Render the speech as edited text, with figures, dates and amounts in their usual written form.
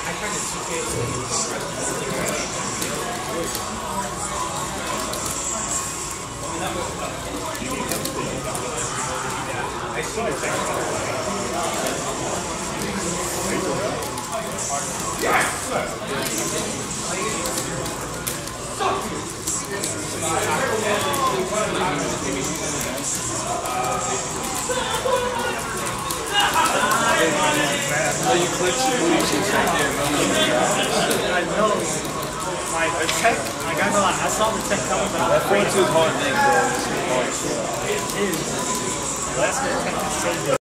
You clipped your booties right there, I know. Like, the tech, like, I know, like, I saw the tech coming, but I was that 4-2 is hard thing, bro. It is. That's the tech to save it.